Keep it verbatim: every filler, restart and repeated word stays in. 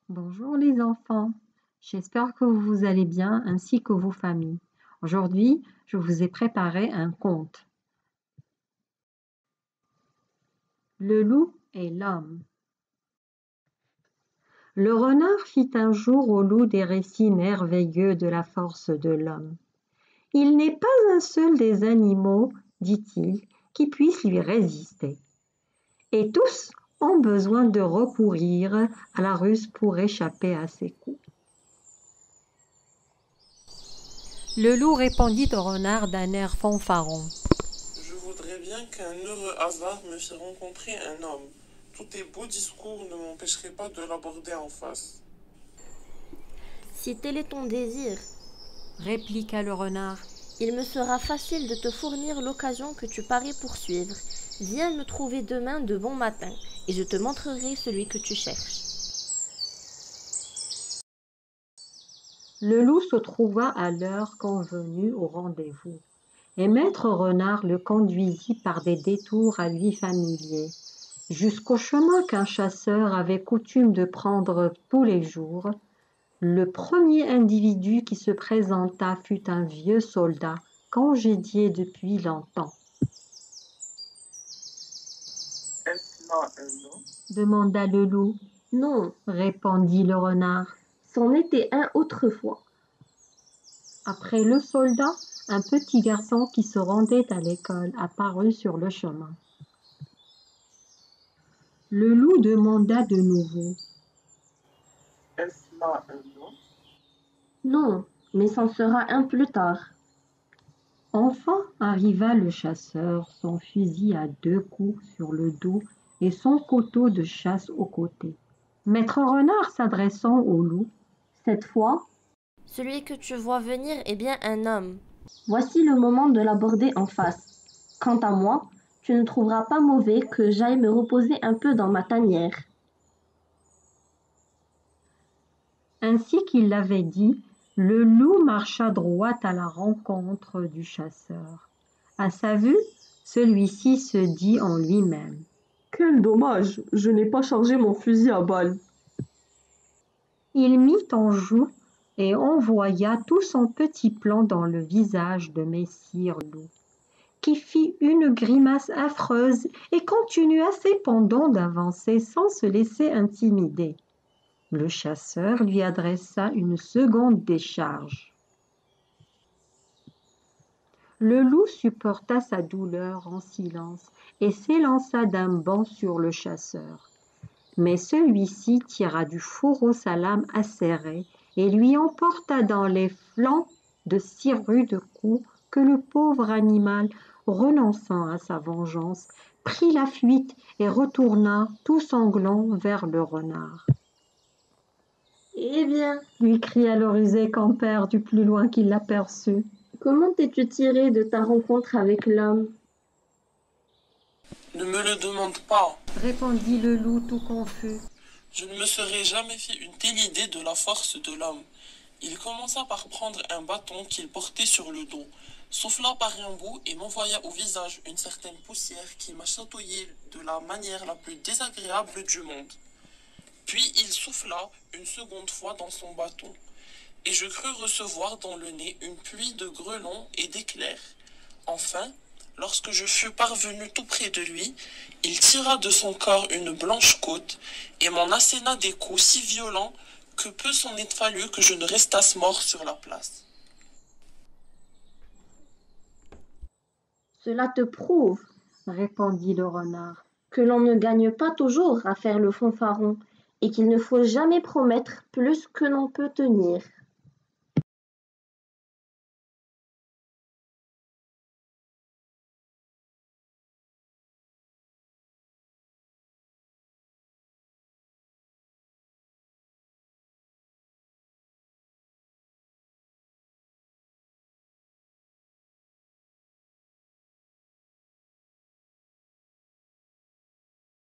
Bonjour les enfants, j'espère que vous allez bien ainsi que vos familles. Aujourd'hui, je vous ai préparé un conte. Le loup et l'homme. Le renard fit un jour au loup des récits merveilleux de la force de l'homme. Il n'est pas un seul des animaux, dit-il, qui puisse lui résister. Et tous ont besoin de recourir à la ruse pour échapper à ses coups. Le loup répondit au renard d'un air fanfaron. Je voudrais bien qu'un heureux hasard me fît rencontrer un homme. Tous tes beaux discours ne m'empêcheraient pas de l'aborder en face. Si tel est ton désir, Répliqua le renard. il me sera facile de te fournir l'occasion que tu parais poursuivre. Viens me trouver demain de bon matin, et je te montrerai celui que tu cherches. Le loup se trouva à l'heure convenue au rendez-vous, et maître renard le conduisit par des détours à lui familiers, jusqu'au chemin qu'un chasseur avait coutume de prendre tous les jours. Le premier individu qui se présenta fut un vieux soldat, congédié depuis longtemps. Est-ce là un homme? Demanda le loup. Non, Répondit le renard. c'en était un autrefois. Après le soldat, un petit garçon qui se rendait à l'école apparut sur le chemin. Le loup demanda de nouveau. Est-ce là un homme? Non, mais c'en sera un plus tard. Enfin arriva le chasseur, son fusil à deux coups sur le dos et son couteau de chasse au côté. Maître renard s'adressant au loup. Cette fois, celui que tu vois venir est bien un homme. Voici le moment de l'aborder en face. Quant à moi, tu ne trouveras pas mauvais que j'aille me reposer un peu dans ma tanière. Ainsi qu'il l'avait dit, le loup marcha droit à la rencontre du chasseur. À sa vue, celui-ci se dit en lui-même. Quel dommage, je n'ai pas chargé mon fusil à balles. Il mit en joue et envoya tout son petit plan dans le visage de Messire Loup, qui fit une grimace affreuse et continua cependant d'avancer sans se laisser intimider. Le chasseur lui adressa une seconde décharge. Le loup supporta sa douleur en silence et s'élança d'un bond sur le chasseur. Mais celui-ci tira du fourreau sa lame acérée et lui emporta dans les flancs de si rudes coups que le pauvre animal, renonçant à sa vengeance, prit la fuite et retourna tout sanglant vers le renard. « Eh bien, Lui cria le rusé compère du plus loin qu'il l'aperçut. comment t'es-tu tiré de ta rencontre avec l'homme ?» Ne me le demande pas. Répondit le loup tout confus. Je ne me serais jamais fait une telle idée de la force de l'homme. Il commença par prendre un bâton qu'il portait sur le dos, souffla par un bout et m'envoya au visage une certaine poussière qui m'a chatouillé de la manière la plus désagréable du monde. Puis il souffla une seconde fois dans son bâton, et je crus recevoir dans le nez une pluie de grêlons et d'éclairs. Enfin, lorsque je fus parvenu tout près de lui, il tira de son corps une blanche côte et m'en asséna des coups si violents que peu s'en est fallu que je ne restasse mort sur la place. « Cela te prouve, Répondit le renard. que l'on ne gagne pas toujours à faire le fanfaron et qu'il ne faut jamais promettre plus que l'on peut tenir. »